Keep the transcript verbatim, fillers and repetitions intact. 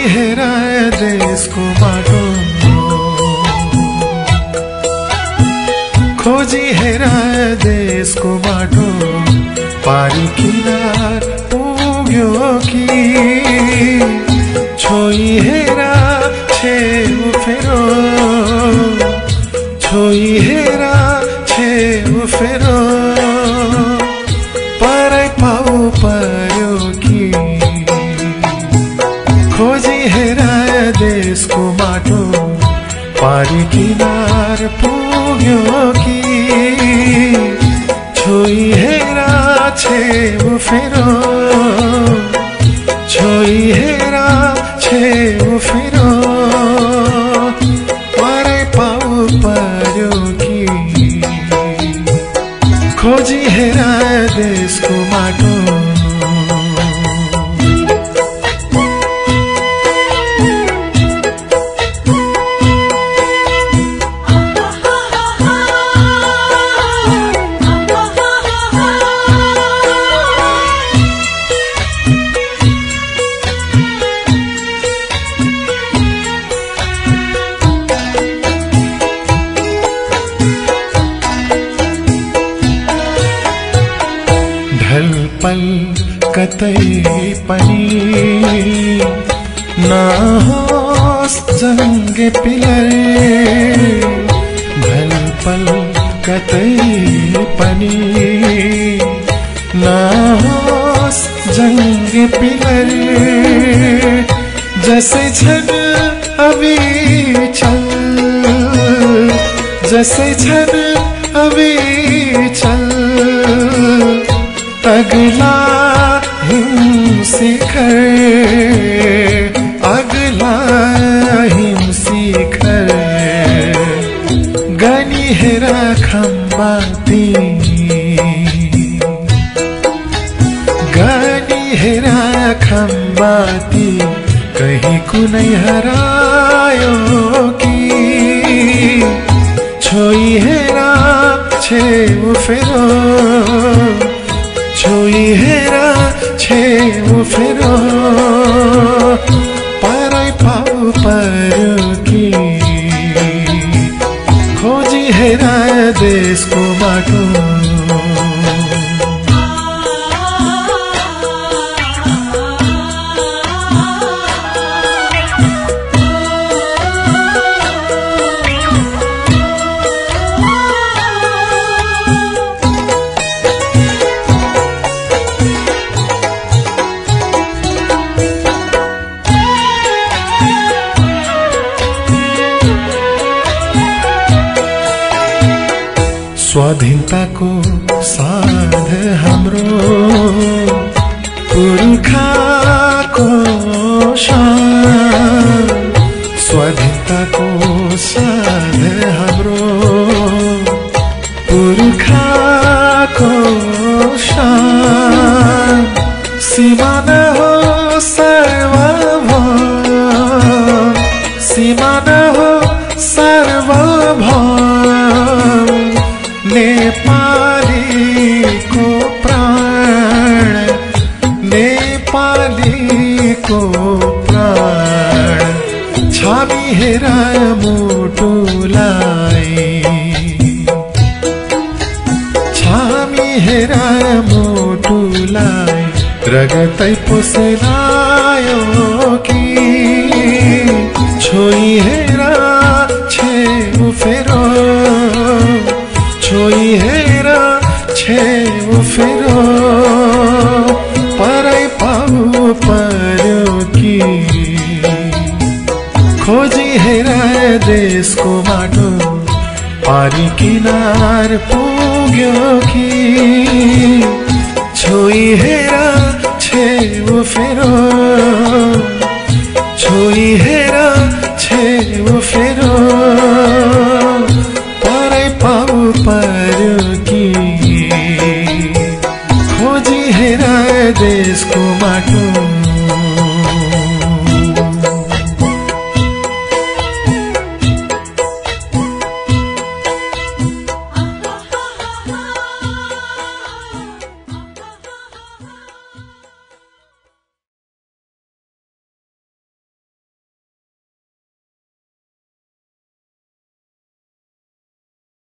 हेराए देशको बाटो, खोजी हेराए देशको बाटो, पारी किनार पुग्यो कि छोई हेरा छेउ फेरो, छोई हेरा छेउ फेरो, परै पाउ पर्यो कि खोजी हेराए देशको बाटो, पारी किनार पुग्यो कि छोई हेरा छेउ फेरो, छोई हेरा छेउ फेरो, परै पाउ पर्यो कि खोजी हेराए देशको बाटो। ढलपल कतै पनि नहोस् जङ्गे पिलर, ढलपल कतै पनि नहोस् जङ्गे पिलर, जसै छन् अविचल, जसै छन् अविचल, अगला हिमशिखर, अगला हिमशिखर, गनी हेरा खम्बाती, गनी हेरा खम्बाती, कहीं कुनै हरायो कि छोई हेरा छेउ फेरो, छोई हेरा छेउ फेरो, परै पाउ पर्यो कि खोजी हेराए देशको बाटो। स्वाधीनताको साध हाम्रो पुर्खाको शान, स्वाधीनताको साध हाम्रो पुर्खाको शान, सीमा नहो सर्वभौम, सीमा नहो सर्वभौम, नेपालीको प्राण, नेपालीको प्राण, छामी हेराए मुटुलाई, छामी हेराए मुटुलाई, रगतै पोसेलायो कि छोई हेरा छेउ फेरो, छोई हेरा छेउ फेरो, परै पाउ पर्यो कि खोजी हेराए देशको बाटो, पारी किनार पुग्यो कि छोई हेरा छेउ फेरो, छोई हेरा छेउ फेरो,